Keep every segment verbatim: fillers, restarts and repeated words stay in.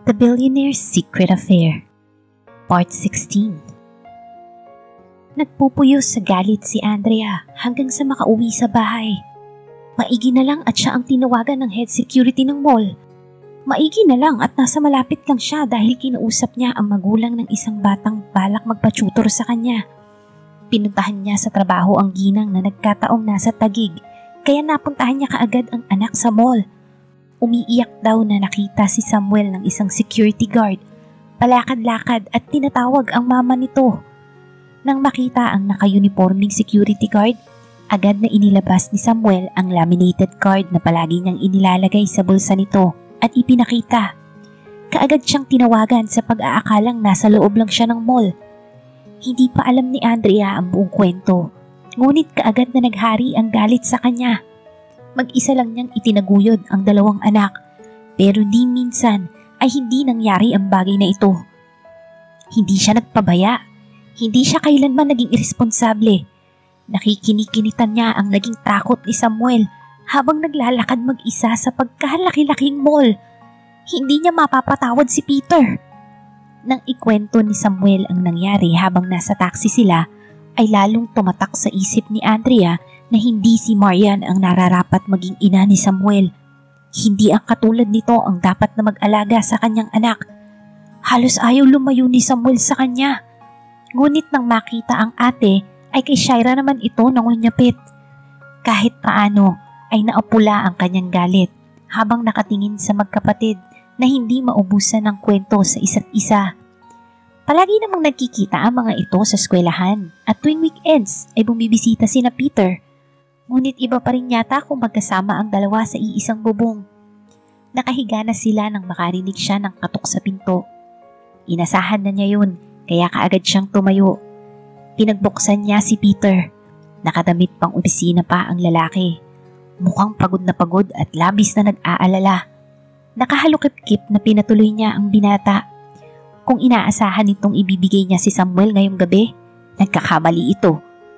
The Billionaire's Secret Affair, Part sixteen. Nagpupuyos sa galit si Andrea hanggang sa makauwi sa bahay. Maigi na lang at siya ang tinawagan ng head security ng mall. Maigi na lang at nasa malapit lang siya dahil kinausap niya ang magulang ng isang batang balak magpa-tutor sa kanya. Pinuntahan niya sa trabaho ang ginang na nagkataong nasa Taguig, kaya napuntahan niya kaagad ang anak sa mall. Umiiyak daw na nakita si Samuel ng isang security guard, palakad-lakad at tinatawag ang mama nito. Nang makita ang naka-uniforming security guard, agad na inilabas ni Samuel ang laminated card na palagi niyang inilalagay sa bulsa nito at ipinakita. Kaagad siyang tinawagan sa pag-aakalang nasa loob lang siya ng mall. Hindi pa alam ni Andrea ang buong kwento, ngunit kaagad na naghari ang galit sa kanya. Mag-isa lang niyang itinaguyod ang dalawang anak, pero di minsan ay hindi nangyari ang bagay na ito. Hindi siya nagpabaya, hindi siya kailanman naging irresponsable. Nakikinikinita niya ang naging takot ni Samuel habang naglalakad mag-isa sa pagkalaki-laking mall. Hindi niya mapapatawad si Peter. Nang ikwento ni Samuel ang nangyari habang nasa taxi sila, ay lalong tumatak sa isip ni Andrea na hindi si Marian ang nararapat maging ina ni Samuel. Hindi ang katulad nito ang dapat na mag-alaga sa kanyang anak. Halos ayaw lumayo ni Samuel sa kanya. Ngunit nang makita ang ate, ay kay Shaira naman ito nangunyapit. Kahit paano ay naapula ang kanyang galit habang nakatingin sa magkapatid na hindi maubusan ng kwento sa isa't isa. Palagi namang nagkikita ang mga ito sa eskwelahan at tuwing weekends ay bumibisita sina Peter. Ngunit iba pa rin yata kung magkasama ang dalawa sa iisang bubong. Nakahiga na sila nang makarinig siya ng katok sa pinto. Inasahan na niya yun, kaya kaagad siyang tumayo. Pinagbuksan niya si Peter. Nakadamit pang opisina pa ang lalaki. Mukhang pagod na pagod at labis na nag-aalala. Nakahalukip-kip na pinatuloy niya ang binata. Kung inaasahan nitong ibibigay niya si Samuel ngayong gabi, nagkakamali ito.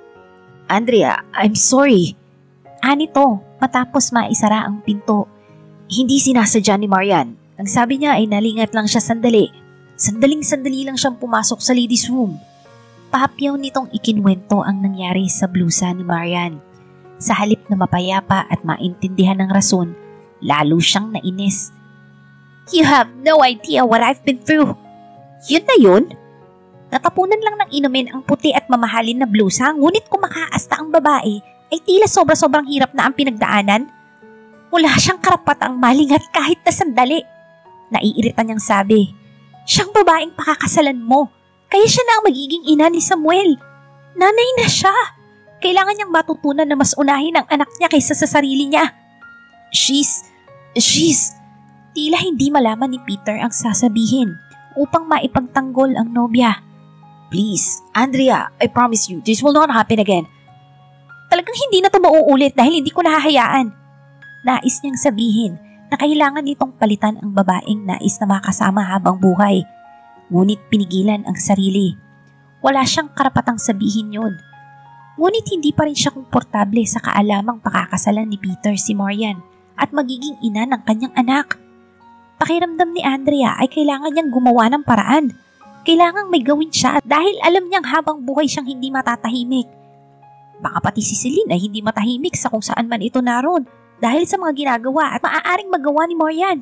Andrea, I'm sorry. Anito, matapos maisara ang pinto. Hindi sinasadya ni Marian. Ang sabi niya ay nalingat lang siya sandali. Sandaling-sandali lang siyang pumasok sa ladies' room. Pahapyaw nitong ikinwento ang nangyari sa blusa ni Marian. Sa halip na mapayapa at maintindihan ng rason, lalo siyang nainis. You have no idea what I've been through. Yun na yun? Natapunan lang ng inumin ang puti at mamahalin na blusa, ngunit kung makaasta ang babae, ay tila sobra-sobrang hirap na ang pinagdaanan. Wala siyang karapatang malingat kahit na sandali. Naiirita niyang sabi, siyang babaeng pakakasalan mo, kaya siya na ang magiging ina ni Samuel. Nanay na siya. Kailangan niyang matutunan na mas unahin ang anak niya kaysa sa sarili niya. She's, she's, tila hindi malaman ni Peter ang sasabihin upang maipagtanggol ang nobya. Please, Andrea, I promise you, this will not happen again. Talagang hindi na ito mauulit dahil hindi ko nahahayaan. Nais niyang sabihin na kailangan nitong palitan ang babaeng nais na makasama habang buhay. Ngunit pinigilan ang sarili. Wala siyang karapatang sabihin yun. Ngunit hindi pa rin siya komportable sa kaalamang pakakasalan ni Peter si Marian at magiging ina ng kanyang anak. Pakiramdam ni Andrea ay kailangan niyang gumawa ng paraan. Kailangang may gawin siya dahil alam niyang habang buhay siyang hindi matatahimik. Baka pati si Celine ay hindi matahimik sa kung saan man ito naroon dahil sa mga ginagawa at maaaring magawa ni Marian.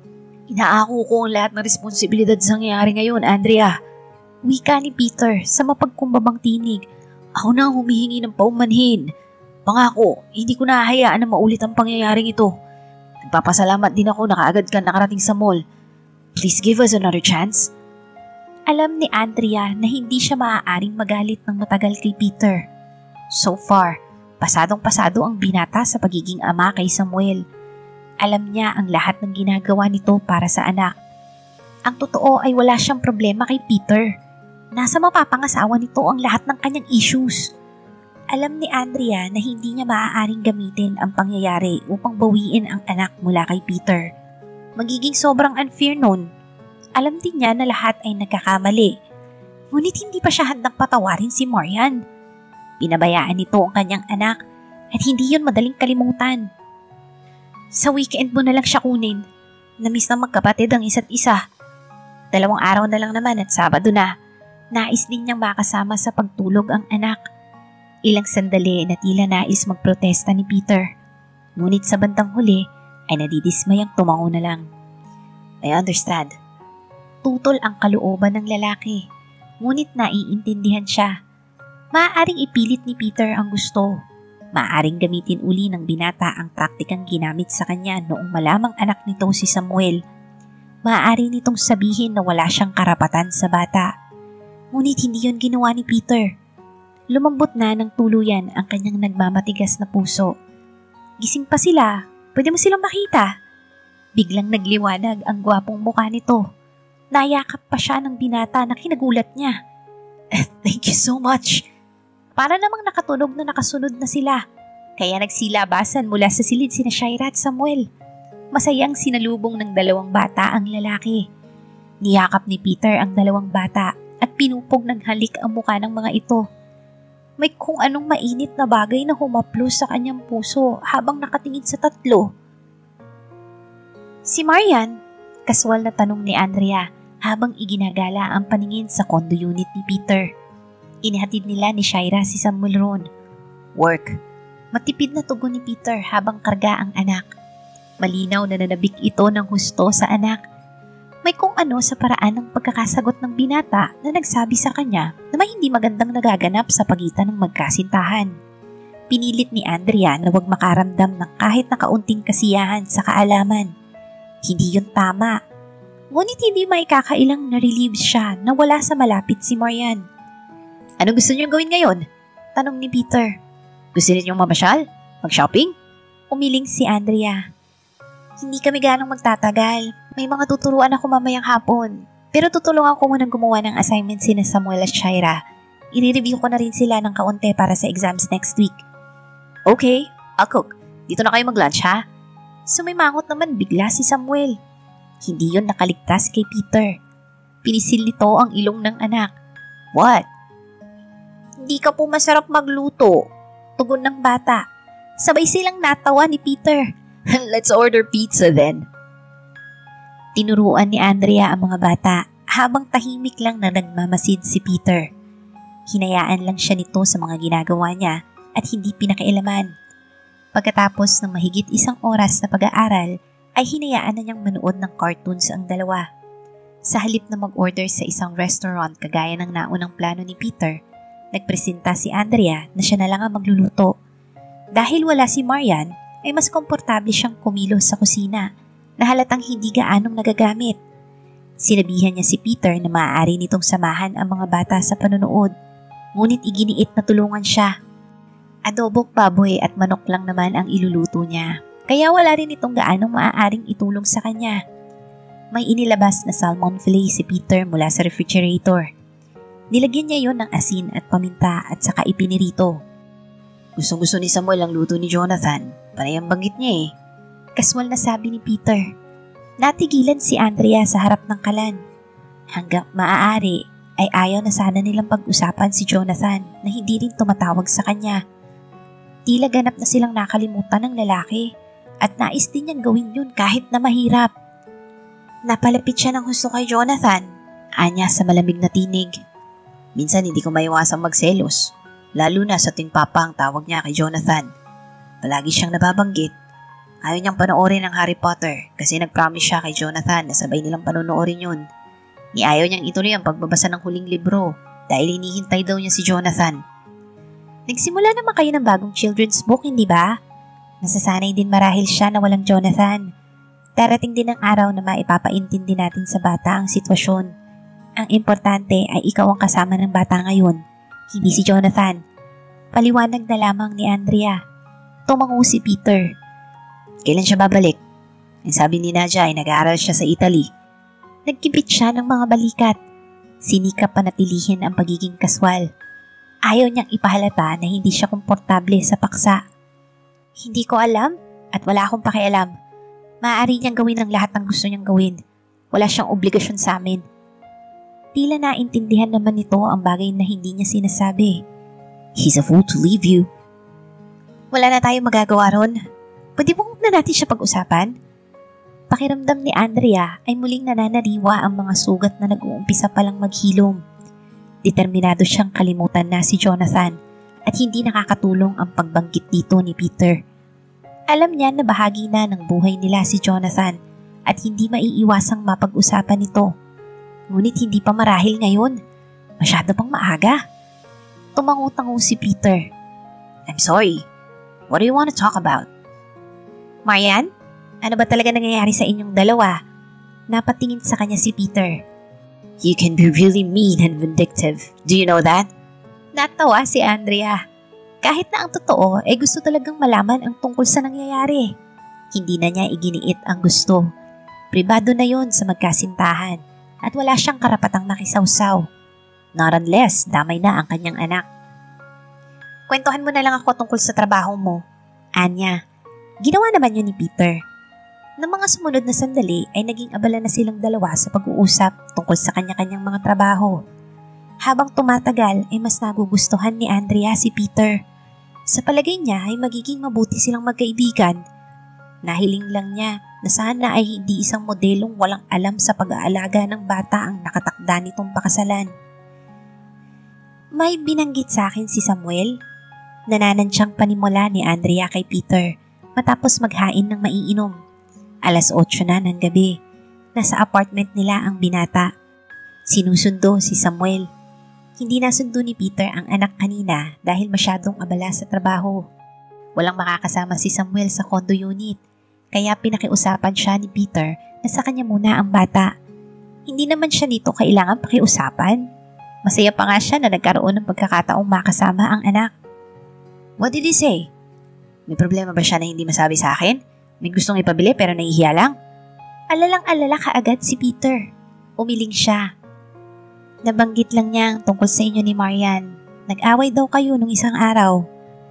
Inaako ko ang lahat ng responsibilidad sa nangyayari ngayon, Andrea. Wika ni Peter sa mapagkumbabang tinig. Ako na ang humihingi ng paumanhin. Pangako, hindi ko nahahayaan na maulit ang pangyayaring ito. Nagpapasalamat din ako na kaagad ka nakarating sa mall. Please give us another chance. Alam ni Andrea na hindi siya maaaring magalit ng matagal kay Peter. So far, pasadong-pasado ang binata sa pagiging ama kay Samuel. Alam niya ang lahat ng ginagawa nito para sa anak. Ang totoo ay wala siyang problema kay Peter. Nasa mapapangasawa nito ang lahat ng kanyang issues. Alam ni Andrea na hindi niya maaaring gamitin ang pangyayari upang bawiin ang anak mula kay Peter. Magiging sobrang unfair nun. Alam din niya na lahat ay nagkakamali. Ngunit hindi pa siya handang patawarin si Marian. Pinabayaan nito ang kanyang anak at hindi yun madaling kalimutan. Sa weekend mo na lang siya kunin. Namiss na magkapatid ang isa't isa. Dalawang araw na lang naman at Sabado na. Nais din niyang makasama sa pagtulog ang anak. Ilang sandali na tila nais magprotesta ni Peter. Ngunit sa bandang huli ay nadidismayang tumango na lang. I understand. Tutol ang kalooban ng lalaki. Ngunit naiintindihan siya. Maaaring ipilit ni Peter ang gusto. Maaaring gamitin uli ng binata ang taktikang ginamit sa kanya noong malamang anak nito si Samuel. Maaari nitong sabihin na wala siyang karapatan sa bata. Ngunit hindi yon ginawa ni Peter. Lumambot na ng tuluyan ang kanyang nagmamatigas na puso. Gising pa sila. Pwede mo silang makita. Biglang nagliwanag ang gwapong mukha nito. Nayakap pa siya ng binata na kinagulat niya. Thank you so much. Para namang nakatunog na nakasunod na sila. Kaya nagsilabasan mula sa silid sina Shaira at Samuel. Masayang sinalubong ng dalawang bata ang lalaki. Niyakap ni Peter ang dalawang bata at pinupog ng halik ang mukha ng mga ito. May kung anong mainit na bagay na humaplos sa kanyang puso habang nakatingin sa tatlo. Si Marian, kaswal na tanong ni Andrea habang iginagala ang paningin sa condo unit ni Peter. Inihatid nila ni Shaira si Samuel ron. Work. Matipid na tugon ni Peter habang karga ang anak. Malinaw na nanabik ito ng husto sa anak. May kung ano sa paraan ng pagkakasagot ng binata na nagsabi sa kanya na may hindi magandang nagaganap sa pagitan ng magkasintahan. Pinilit ni Andrea na huwag makaramdam ng kahit na kaunting kasiyahan sa kaalaman. Hindi yun tama. Ngunit hindi maikakailang na-relieve siya na wala sa malapit si Marian. Ano gusto niyong gawin ngayon? Tanong ni Peter. Gusto niyo mamasyal? Mag-shopping? Umiling si Andrea. Hindi kami ganong magtatagal. May mga tuturuan ako mamayang hapon. Pero tutulungan ko munang gumawa ng assignment sina Samuel at Shaira. I-review ko na rin sila ng kaunti para sa exams next week. Okay, I'll cook. Dito na kayo mag-lunch ha? Sumimangot naman bigla si Samuel. Hindi yon nakaligtas kay Peter. Pinisil nito ang ilong ng anak. What? Hindi ka po masarap magluto. Tugon ng bata. Sabay silang natawa ni Peter. Let's order pizza then. Tinuruan ni Andrea ang mga bata habang tahimik lang na nagmamasid si Peter. Hinayaan lang siya nito sa mga ginagawa niya at hindi pinakialaman. Pagkatapos ng mahigit isang oras na pag-aaral ay hinayaan na niyang manood ng cartoons ang dalawa. Sa halip na mag-order sa isang restaurant kagaya ng naunang plano ni Peter, nagpresenta si Andrea na siya na lang ang magluluto. Dahil wala si Marian, ay mas komportable siyang kumilos sa kusina na halatang hindi gaanong nagagamit. Sinabihan niya si Peter na maaari nitong samahan ang mga bata sa panonood, ngunit iginiit na tulungan siya. Adobok baboy at manok lang naman ang iluluto niya, kaya wala rin itong gaanong maaaring itulong sa kanya. May inilabas na salmon fillet si Peter mula sa refrigerator. Nilagyan niya yon ng asin at paminta at saka ipinirito. Gustong gusto ni Samuel ang luto ni Jonathan, panay ang banggit niya eh. Kaswal na sabi ni Peter. Natigilan si Andrea sa harap ng kalan. Hanggang maaari ay ayaw na sana nilang pag-usapan si Jonathan na hindi rin tumatawag sa kanya. Tila ganap na silang nakalimutan ng lalaki at nais din niyang gawin yun kahit na mahirap. Napalapit siya ng husto kay Jonathan, anya sa malamig na tinig. Minsan hindi ko maiwasang magselos, lalo na sa tuwing papa ang tawag niya kay Jonathan. Palagi siyang nababanggit. Ayaw niyang panoorin ang Harry Potter kasi nag-promise siya kay Jonathan na sabay nilang panonoorin yun. Ni ayaw niyang ituloy ang pagbabasa ng huling libro dahil hinihintay daw niya si Jonathan. Nagsimula naman kayo ng bagong children's book, hindi ba? Nasasanay din marahil siya na walang Jonathan. Darating din ang araw na maipapaintindi natin sa bata ang sitwasyon. Ang importante ay ikaw ang kasama ng bata ngayon, hindi si Jonathan. Paliwanag na lamang ni Andrea. Tumango si Peter. Kailan siya babalik? Ang sabi ni Nadia ay nag-aaral siya sa Italy. Nagkipit siya ng mga balikat. Sinikap panatilihin ang pagiging kaswal. Ayaw niyang ipahalata na hindi siya komportable sa paksa. Hindi ko alam at wala akong pakialam. Maaari niyang gawin ang lahat ng gusto niyang gawin. Wala siyang obligasyon sa amin. Tila naintindihan naman nito ang bagay na hindi niya sinasabi. He's a fool to leave you. Wala na tayong magagawa ron. Pwede mo na natin siya pag-usapan? Pakiramdam ni Andrea ay muling nananariwa ang mga sugat na nag-uumpisa palang maghilom. Determinado siyang kalimutan na si Jonathan at hindi nakakatulong ang pagbanggit dito ni Peter. Alam niya na bahagi na ng buhay nila si Jonathan at hindi maiiwasang mapag-usapan ito. Ngunit hindi pa marahil ngayon. Masyado pang maaga. Tumango-tango si Peter. I'm sorry. What do you want to talk about? Marian, ano ba talaga nangyayari sa inyong dalawa? Napatingin sa kanya si Peter. You can be really mean and vindictive. Do you know that? Natawa si Andrea. Kahit na ang totoo, eh gusto talagang malaman ang tungkol sa nangyayari. Hindi na niya iginiit ang gusto. Pribado na yon sa magkasintahan at wala siyang karapatang nakisawsaw. Not unless damay na ang kanyang anak. Kwentuhan mo na lang ako tungkol sa trabaho mo. Anya, ginawa naman yun ni Peter. Nang mga sumunod na sandali ay naging abala na silang dalawa sa pag-uusap tungkol sa kanya-kanyang mga trabaho. Habang tumatagal ay mas nagugustuhan ni Andrea si Peter. Sa palagay niya ay magiging mabuti silang magkaibigan. Nahiling lang niya na sana ay hindi isang modelong walang alam sa pag-aalaga ng bata ang nakatakda nitong pakasalan. May binanggit sa akin si Samuel. Nananansyang panimula ni Andrea kay Peter matapos maghain ng maiinom. Alas otso na ng gabi. Nasa apartment nila ang binata. Sinusundo si Samuel. Hindi nasundo ni Peter ang anak kanina dahil masyadong abala sa trabaho. Walang makakasama si Samuel sa condo unit, kaya pinakiusapan siya ni Peter na sa kanya muna ang bata. Hindi naman siya dito kailangan pakiusapan. Masaya pa nga siya na nagkaroon ng pagkakataong makasama ang anak. What did he say? May problema ba siya na hindi masabi sa akin? May gustong ipabili pero nahihiya lang? Alalang-alala kaagad si Peter. Umiling siya. Nabanggit lang niya tungkol sa inyo ni Marian. Nag-away daw kayo nung isang araw.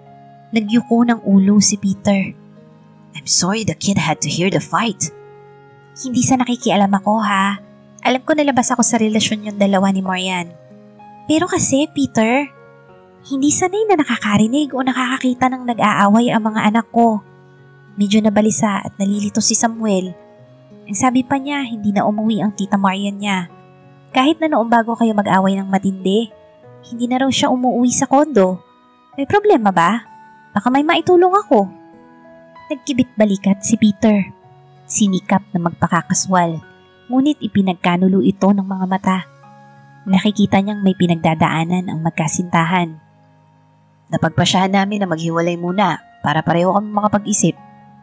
Nagyuko ng ulo si Peter. I'm sorry the kid had to hear the fight. Hindi sa nakikialam ako ha. Alam ko nalabas ako sa relasyon yung dalawa ni Marian. Pero kasi Peter, hindi sanay na nakakarinig o nakakakita ng nag-aaway ang mga anak ko. Medyo nabalisa at nalilito si Samuel. Ang sabi pa niya, hindi na umuwi ang tita Marian niya. Kahit na noong bago kayo mag-away ng matindi, hindi na raw siya umuwi sa kondo. May problema ba? Baka may maitulong ako. Nagkibit balikat si Peter. Sinikap na magpakakaswal, ngunit ipinagkanulo ito ng mga mata. Nakikita niyang may pinagdadaanan ang magkasintahan. Napagpasyahan namin na maghiwalay muna para pareho kami makapag-isip.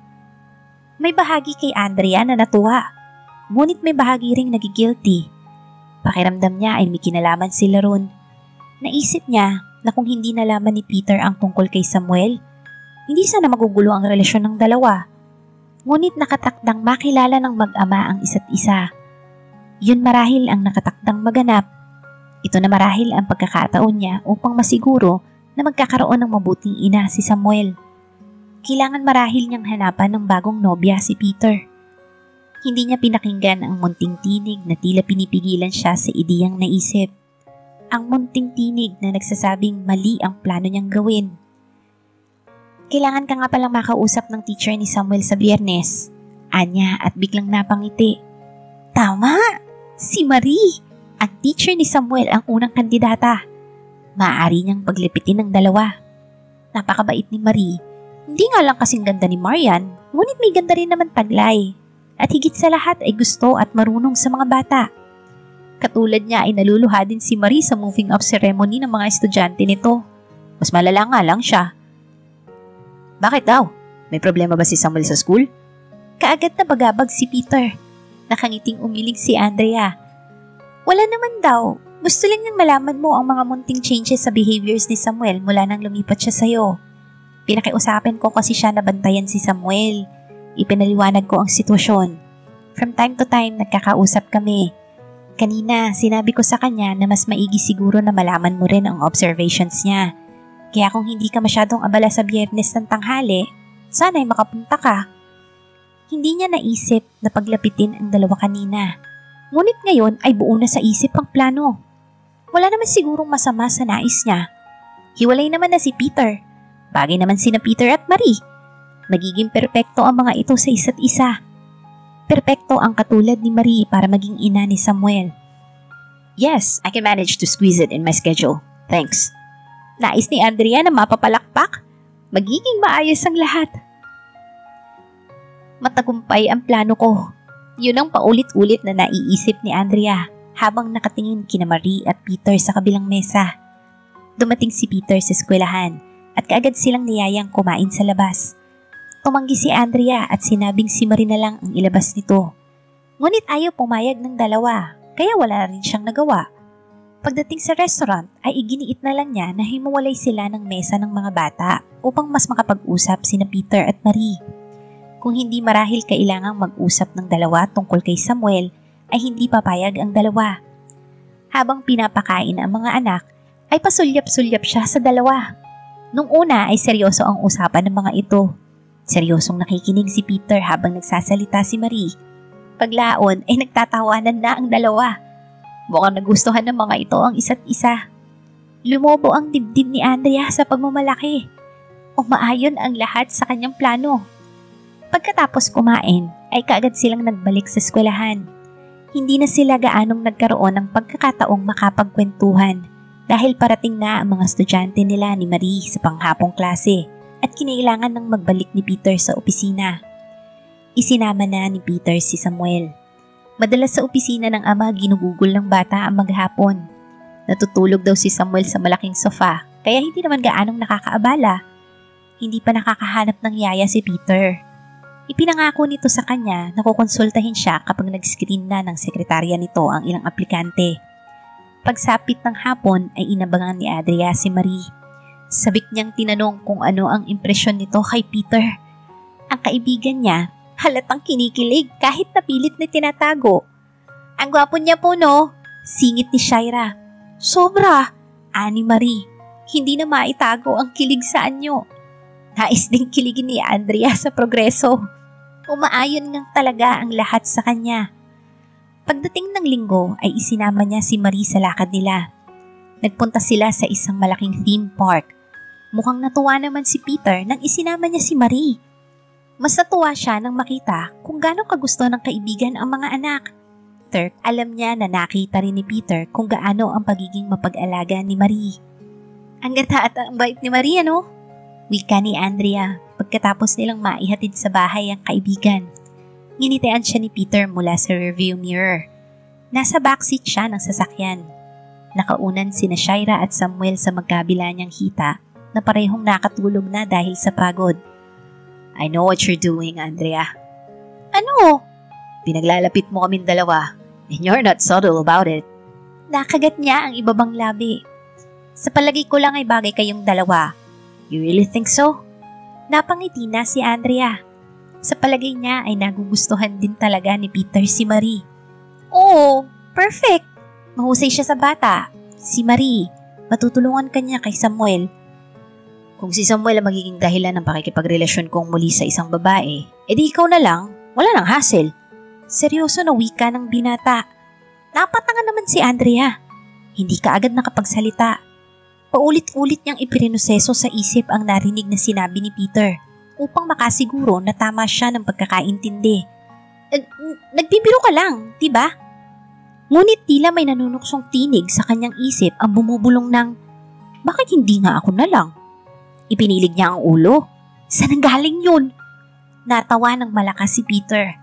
May bahagi kay Andrea na natuwa, ngunit may bahagi ring nagigilty. Pakiramdam niya ay may kinalaman sila ron. Naisip niya na kung hindi nalaman ni Peter ang tungkol kay Samuel, hindi sana magugulo ang relasyon ng dalawa. Ngunit nakatakdang makilala ng mag-ama ang isa't isa. Yun marahil ang nakatakdang maganap. Ito na marahil ang pagkakataon niya upang masiguro na magkakaroon ng mabuting ina si Samuel. Kailangan marahil niyang hanapan ng bagong nobya si Peter. Hindi niya pinakinggan ang munting tinig na tila pinipigilan siya sa ideyang naisip. Ang munting tinig na nagsasabing mali ang plano niyang gawin. Kailangan ka nga palang makausap ng teacher ni Samuel sa Biyernes. Anya at biglang napangiti. Tama! Si Marie! Ang teacher ni Samuel ang unang kandidata. Maaari niyang paglipitin ng dalawa. Napakabait ni Marie. Hindi nga lang kasing ganda ni Marian, ngunit may ganda rin naman taglay. At higit sa lahat ay gusto at marunong sa mga bata. Katulad niya ay naluluha din si Marie sa moving up ceremony ng mga estudyante nito. Mas malala nga lang siya. Bakit daw? May problema ba si Samuel sa school? Kaagad na bagabag si Peter. Nakangiting umilig si Andrea. Wala naman daw. Gusto lang niyang malaman mo ang mga munting changes sa behaviors ni Samuel mula nang lumipat siya sa'yo. Pinakiusapan ko kasi siya na bantayan si Samuel. Ipinaliwanag ko ang sitwasyon. From time to time, nagkakausap kami. Kanina, sinabi ko sa kanya na mas maigi siguro na malaman mo rin ang observations niya. Kaya kung hindi ka masyadong abala sa Biyernes ng tanghali, sana'y makapunta ka. Hindi niya naisip na paglapitin ang dalawa kanina. Ngunit ngayon ay buo na sa isip ang plano. Wala naman sigurong masama sa nais niya. Hiwalay naman na si Peter. Bagay naman sina Peter at Marie. Magiging perpekto ang mga ito sa isa't isa. Perpekto ang katulad ni Marie para maging ina ni Samuel. Yes, I can manage to squeeze it in my schedule. Thanks. Nais ni Andrea na mapapalakpak. Magiging maayos ang lahat. Matagumpay ang plano ko. Yun ang paulit-ulit na naiisip ni Andrea habang nakatingin kina Marie at Peter sa kabilang mesa. Dumating si Peter sa eskwelahan at kaagad silang niyayang kumain sa labas. Tumanggi si Andrea at sinabing si Marie na lang ang ilabas nito. Ngunit ayaw pumayag ng dalawa, kaya wala rin siyang nagawa. Pagdating sa restaurant ay iginiit na lang niya na himuwalay sila ng mesa ng mga bata upang mas makapag-usap sina Peter at Marie. Kung hindi marahil kailangang mag-usap ng dalawa tungkol kay Samuel, ay hindi papayag ang dalawa. Habang pinapakain ang mga anak, ay pasulyap-sulyap siya sa dalawa. Nung una ay seryoso ang usapan ng mga ito. Seryosong nakikinig si Peter habang nagsasalita si Marie. Paglaon ay nagtatawanan na ang dalawa. Mukhang nagustuhan ng mga ito ang isa't isa. Lumobo ang dibdib ni Andrea sa pagmamalaki. Umaayon ang lahat sa kanyang plano. Pagkatapos kumain, ay kaagad silang nagbalik sa eskwelahan. Hindi na sila gaanong nagkaroon ng pagkakataong makapagkwentuhan dahil parating na ang mga estudyante nila ni Marie sa panghapong klase at kinailangan ng magbalik ni Peter sa opisina. Isinama na ni Peter si Samuel. Madalas sa opisina ng ama ginugugol ng bata ang maghapon. Natutulog daw si Samuel sa malaking sofa kaya hindi naman gaanong nakakaabala. Hindi pa nakakahanap ng yaya si Peter. Ipinangako nito sa kanya na kukonsultahin siya kapag nag-screen na ng sekretarya nito ang ilang aplikante. Pagsapit ng hapon ay inabangan ni Andrea si Marie. Sabik niyang tinanong kung ano ang impresyon nito kay Peter. Ang kaibigan niya halatang kinikilig kahit napilit na tinatago. Ang gwapo niya po no, singit ni Shaira. Sobra, ani Marie. Hindi na maitago ang kilig sa anyo. Nais ding kiligin ni Andrea sa progreso. Umaayon ngang talaga ang lahat sa kanya. Pagdating ng linggo ay isinama niya si Marie sa lakad nila. Nagpunta sila sa isang malaking theme park. Mukhang natuwa naman si Peter nang isinama niya si Marie. Mas natuwa siya nang makita kung gaano kagusto ng kaibigan ang mga anak. Turk, alam niya na nakita rin ni Peter kung gaano ang pagiging mapag-alaga ni Marie. Ang ganda at ang bait ni Marie, ano? Wika ni Andrea pagkatapos nilang maihatid sa bahay ang kaibigan. Nginitian siya ni Peter mula sa rearview mirror. Nasa backseat siya ng sasakyan. Nakaunan sina Shaira at Samuel sa magkabila niyang hita na parehong nakatulog na dahil sa pagod. I know what you're doing, Andrea. Ano? Pinaglalapit mo kaming dalawa and you're not subtle about it. Nakagat niya ang ibabang labi. Sa palagay ko lang ay bagay kayong dalawa. You really think so? Napangiti na si Andrea. Sa palagay niya ay nagugustuhan din talaga ni Peter si Marie. Oo, perfect. Mahusay siya sa bata. Si Marie, matutulungan kanya kay Samuel. Kung si Samuel ang magiging dahilan ng pakikipagrelasyon kong muli sa isang babae, edi ikaw na lang, wala nang hassle. Seryoso na wika ng binata. Napatanga naman si Andrea. Hindi ka agad nakapagsalita. Paulit-ulit niyang ipirinuseso sa isip ang narinig na sinabi ni Peter upang makasiguro na tama siya ng pagkakaintindi. Nagbibiro ka lang, diba? Ngunit tila may nanunuksong tinig sa kanyang isip ang bumubulong ng, bakit hindi nga ako na lang? Ipinilig niya ang ulo. Saan ang galing yun? Natawa ng malakas si Peter.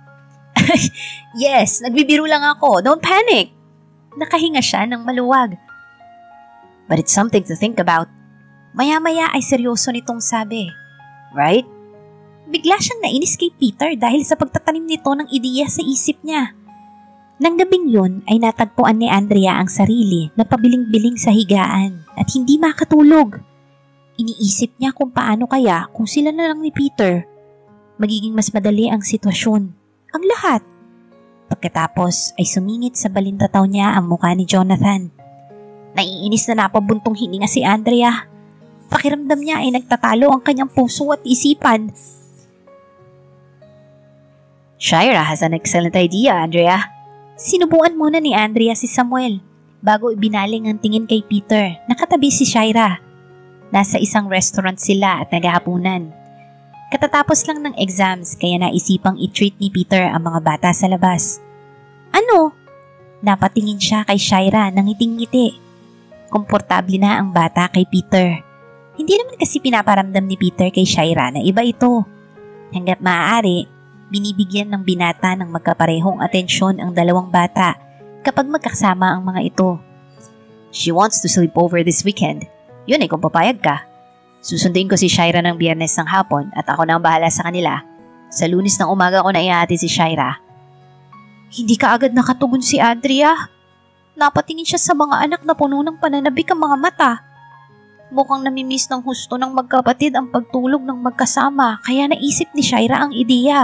Yes, nagbibiro lang ako. Don't panic. Nakahinga siya ng maluwag. But it's something to think about. Maya-maya ay seryoso nitong sabi. Right? Bigla siyang nainis kay Peter dahil sa pagtatanim nito ng ideya sa isip niya. Nang gabing yun ay natagpuan ni Andrea ang sarili na pabiling-biling sa higaan at hindi makatulog. Iniisip niya kung paano kaya kung sila na lang ni Peter. Magiging mas madali ang sitwasyon. Ang lahat. Pagkatapos ay sumingit sa balintataw niya ang mukha ni Jonathan. Naiinis na napabuntong hininga si Andrea. Pakiramdam niya ay nagtatalo ang kanyang puso at isipan. Shaira has an excellent idea, Andrea. Sinubuan muna ni Andrea si Samuel bago ibinaling ang tingin kay Peter. Nakatabi si Shaira. Nasa isang restaurant sila at naghahapunan. Katatapos lang ng exams kaya naisipang i-treat ni Peter ang mga bata sa labas. Ano? Napatingin siya kay Shaira ng ngiting-ngiti. Komportable na ang bata kay Peter. Hindi naman kasi pinaparamdam ni Peter kay Shaira na iba ito. Hanggat maaari, binibigyan ng binata ng magkaparehong atensyon ang dalawang bata kapag magkasama ang mga ito. She wants to sleep over this weekend. Yun ay kung papayag ka. Susunduin ko si Shaira ng Biyernes ng hapon at ako na ang bahala sa kanila. Sa Lunes ng umaga ko na ihahatid si Shaira. Hindi ka agad nakatugon si Andrea. Napatingin siya sa mga anak na puno ng pananabik ang mga mata. Mukhang namimiss ng husto ng magkapatid ang pagtulog ng magkasama kaya naisip ni Shaira ang ideya.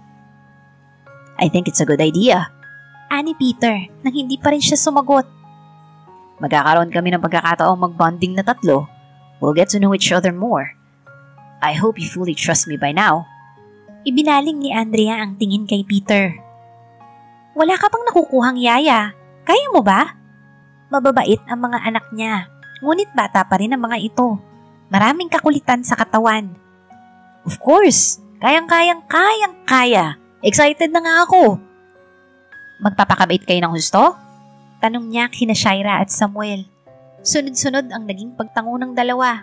I think it's a good idea. Ani Peter nang hindi pa rin siya sumagot. Magkakaroon kami ng pagkakataong magbonding na tatlo. We'll get to know each other more. I hope you fully trust me by now. Ibinaling ni Andrea ang tingin kay Peter. Wala ka pang nakukuhang yaya. Kaya mo ba? Mababait ang mga anak niya. Ngunit bata pa rin ang mga ito. Maraming kakulitan sa katawan. Of course. Kayang-kayang-kayang-kaya. Excited na nga ako. Magpapakabait kayo ng husto? Tanong niya kina Shaira at Samuel. Sunod-sunod ang naging pagtango ng dalawa.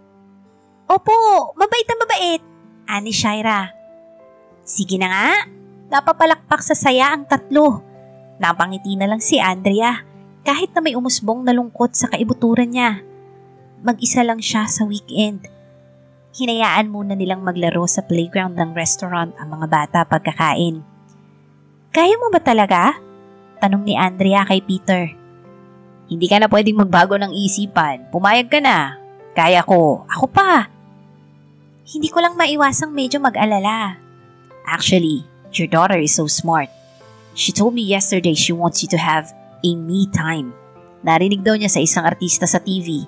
Opo, mabait na mabait, ani Shaira. Sige na nga, napapalakpak sa saya ang tatlo. Napangiti na lang si Andrea kahit na may umusbong na lungkot sa kaibuturan niya. Mag-isa lang siya sa weekend. Hinayaan muna nilang maglaro sa playground ng restaurant ang mga bata pagkakain. Kaya mo ba talaga? Tanong ni Andrea kay Peter. Hindi ka na pwedeng magbago ng isipan. Pumayag ka na. Kaya ko. Ako pa. Hindi ko lang maiwasang medyo mag-alala. Actually, your daughter is so smart. She told me yesterday she wants you to have a me time. Narinig daw niya sa isang artista sa T V.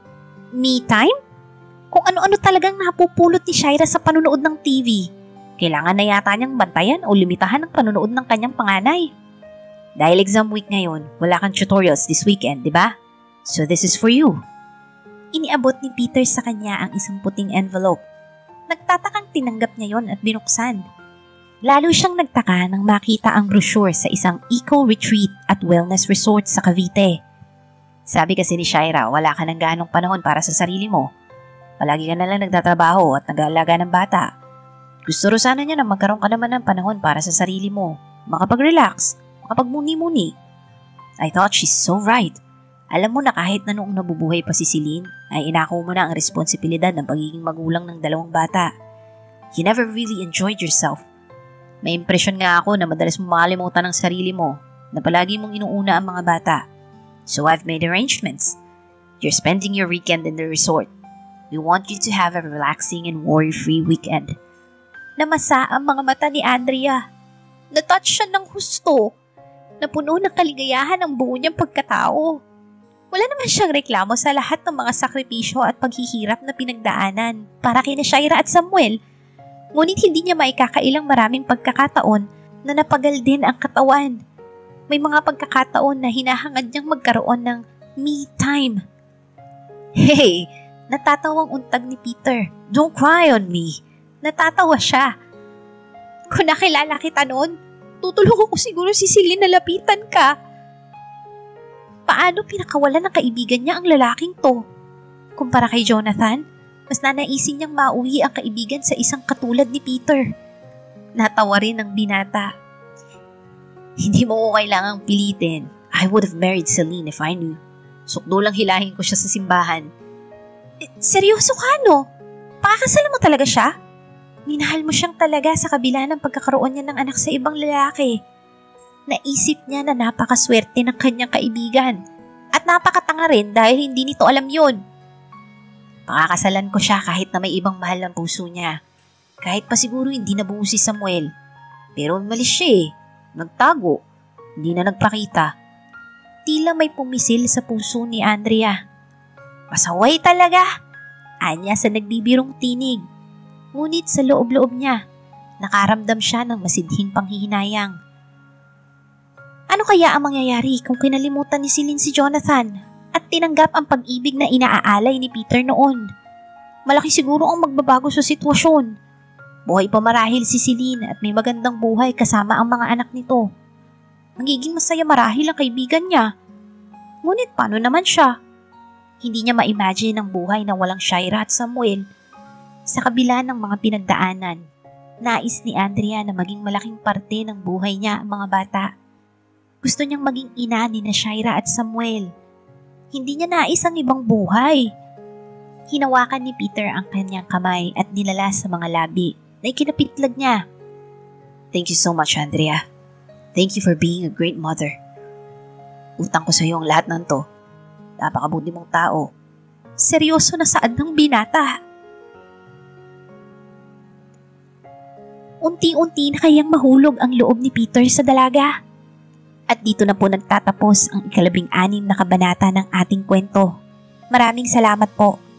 Me time? Kung ano-ano talagang napupulot ni Shaira sa panunood ng T V. Kailangan na yata niyang bantayan o limitahan ang panunood ng kanyang panganay. Dahil exam week ngayon, wala kang tutorials this weekend, di ba? So this is for you. Iniabot ni Peter sa kanya ang isang puting envelope. Nagtatakang tinanggap niya yon at binuksan. Lalo siyang nagtaka nang makita ang brochure sa isang eco-retreat at wellness resort sa Cavite. Sabi kasi ni Shaira, wala ka ng ganong panahon para sa sarili mo. Palagi ka na lang nagtatrabaho at nag-aalaga ng bata. Gusto ro sana niya na magkaroon ka naman ng panahon para sa sarili mo. Makapag-relax. Makapagmuni-muni. I thought she's so right. Alam mo na kahit na noong nabubuhay pa si Celine, ay inako mo na ang responsibilidad ng pagiging magulang ng dalawang bata. You never really enjoyed yourself. May impresyon nga ako na madalas mo makalimutan ang sarili mo, na palagi mong inuuna ang mga bata. So I've made arrangements. You're spending your weekend in the resort. We want you to have a relaxing and worry-free weekend. Namasa ang mga mata ni Andrea. Natouch siya ng husto. Napuno ng kaligayahan ang buo niyang pagkatao. Wala naman siyang reklamo sa lahat ng mga sakripisyo at paghihirap na pinagdaanan para kina Shaira at Samuel. Ngunit hindi niya maikakailang maraming pagkakataon na napagal din ang katawan. May mga pagkakataon na hinahangad niyang magkaroon ng me time. Hey! Natatawang untag ni Peter. Don't cry on me. Natatawa siya. Kung nakilala kita noon, tutulungan ko siguro si Celine na lapitan ka. Paano pinakawalan ng kaibigan niya ang lalaking to? Kumpara kay Jonathan, mas nanaisin niyang mauwi ang kaibigan sa isang katulad ni Peter. Natawa rin ang binata. Hindi mo ko kailangang pilitin. I would have married Celine if I knew. Sukdo lang hilahin ko siya sa simbahan. Eh, seryoso ka no? Pakakasal mo talaga siya? Minahal mo siyang talaga sa kabila ng pagkakaroon niya ng anak sa ibang lalaki. Naisip niya na napakaswerte ng kanyang kaibigan at napakatanga rin dahil hindi nito alam yun. Pakakasalan ko siya kahit na may ibang mahal ng puso niya. Kahit pa siguro hindi nabuo si Samuel. Pero umalis siya eh. Nagtago. Hindi na nagpakita. Tila may pumisil sa puso ni Andrea. Pasaway talaga. Anya sa nagbibirong tinig. Ngunit sa loob-loob niya, nakaramdam siya ng masidhing panghihinayang. Ano kaya ang mangyayari kung kinalimutan ni Celine si Jonathan at tinanggap ang pag-ibig na inaaalay ni Peter noon? Malaki siguro ang magbabago sa sitwasyon. Buhay pa marahil si Celine at may magandang buhay kasama ang mga anak nito. Magiging masaya marahil ang kaibigan niya. Ngunit paano naman siya? Hindi niya ma-imagine ang buhay na walang Shaira at Samuel. Sa kabila ng mga pinagdaanan, nais ni Andrea na maging malaking parte ng buhay niya ang mga bata. Gusto niyang maging ina ni na Shaira at Samuel. Hindi niya nais ang ibang buhay. Hinawakan ni Peter ang kanyang kamay at nilala sa mga labi na ikinapitlag niya. Thank you so much, Andrea. Thank you for being a great mother. Utang ko sa iyo ang lahat ng to. Napakabuti mong tao. Seryoso na saad ng binata. Unti-unti na kayang mahulog ang loob ni Peter sa dalaga. At dito na po nagtatapos ang ikalabing anim na kabanata ng ating kwento. Maraming salamat po.